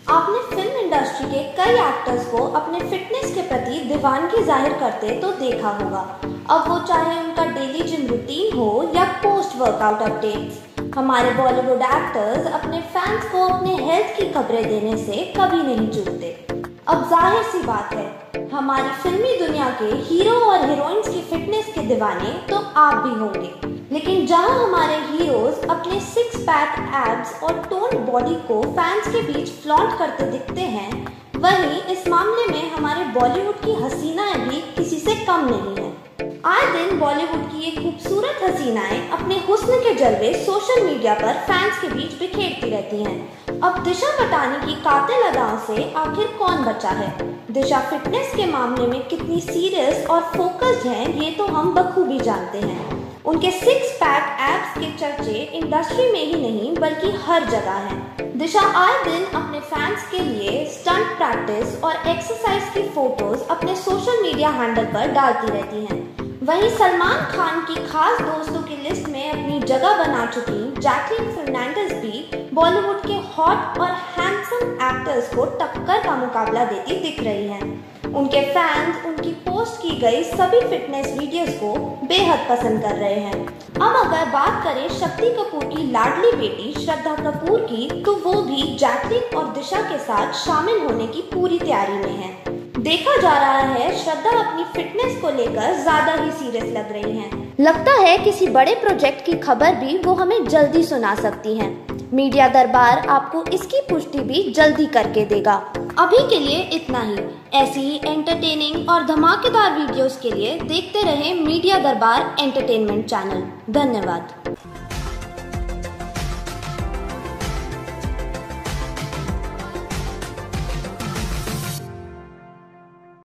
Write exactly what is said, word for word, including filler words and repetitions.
आपने film industry के कई एक्टर्स को अपने फिटनेस के प्रति दीवानगी जाहिर करते तो देखा होगा। अब वो चाहे उनका डेली जिम रूटीन हो या पोस्ट वर्कआउट अपडेट्स, हमारे बॉलीवुड एक्टर्स अपने फैंस को अपने हेल्थ की खबरें देने से कभी नहीं चूकते। अब जाहिर सी बात है, हमारी फिल्मी दुनिया के हीरो और हीरोइंस की फिटनेस के दीवाने तो आप भी होंगे, लेकिन जहां हमारे हीरोज अपने सिक्स पैक एब्स और टोन्ड बॉडी को फैंस के बीच फ्लॉन्ट करते दिखते हैं, वहीं इस मामले में हमारे बॉलीवुड की हसीनाएं भी किसी से कम नहीं हैं। आए दिन बॉलीवुड की ये खूबसूरत हसीनाएं अपने हुस्न के जलवे सोशल मीडिया पर फैंस के बीच बिखेरती रहती हैं। अब दिशा पटानी की कातिल अदाओं से आखिर कौन बचा है? दिशा फिटनेस के मामले में कितनी सीरियस और फोकस्ड हैं, ये तो हम बखूबी जानते हैं। उनके सिक्स पैक एब्स के चर्चे इंडस्ट्री में ही नहीं बल्कि हर जगह हैं। दिशा आए दिन अपने फैंस के लिए स्टंट प्रैक्टिस और एक्सरसाइज की फोटोज अपने सोशल मीडिया हैंडल पर डालती रहती हैं। वहीं सलमान खान की खास दोस्तों की लिस्ट में अपनी जगह बना चुकी जैकलीन फर्नांडिस भी बॉलीवुड के हॉट और हैंडसम एक्टर्स को टक्कर का मुकाबला देती दिख रही हैं। उनके फैंस उनकी पोस्ट की गई सभी फिटनेस वीडियोस को बेहद पसंद कर रहे हैं। अब अगर बात करें शक्ति कपूर की लाडली बेटी श्रद्धा कपूर की, तो वो भी जैकलीन और दिशा के साथ शामिल होने की पूरी तैयारी में है। देखा जा रहा है श्रद्धा अपनी फिटनेस को लेकर ज्यादा ही सीरियस लग रही हैं। लगता है किसी बड़े प्रोजेक्ट की खबर भी वो हमें जल्दी सुना सकती हैं। मीडिया दरबार आपको इसकी पुष्टि भी जल्दी करके देगा। अभी के लिए इतना ही। ऐसी ही एंटरटेनिंग और धमाकेदार वीडियोस के लिए देखते रहें मीडिया दरबार एंटरटेनमेंट चैनल। धन्यवाद।